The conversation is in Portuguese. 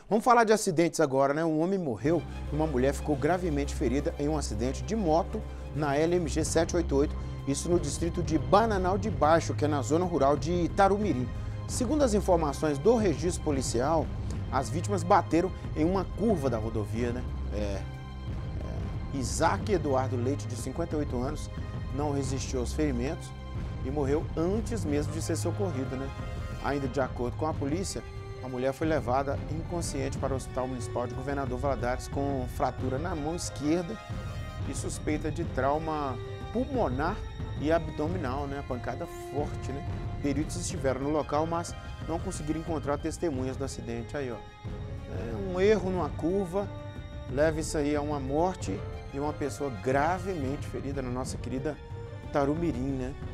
Vamos falar de acidentes agora, né? Um homem morreu e uma mulher ficou gravemente ferida em um acidente de moto na LMG 788, isso no distrito de Bananal de Baixo, que é na zona rural de Itarumirim. Segundo as informações do registro policial, as vítimas bateram em uma curva da rodovia, né? Isaac Eduardo Leite, de 58 anos, não resistiu aos ferimentos e morreu antes mesmo de ser socorrido, né? Ainda de acordo com a polícia, a mulher foi levada inconsciente para o Hospital Municipal de Governador Valadares com fratura na mão esquerda e suspeita de trauma pulmonar e abdominal, né? Pancada forte, né? Peritos estiveram no local, mas não conseguiram encontrar testemunhas do acidente. Aí, ó. Um erro numa curva leva isso aí a uma morte e uma pessoa gravemente ferida na nossa querida Itarumirim, né?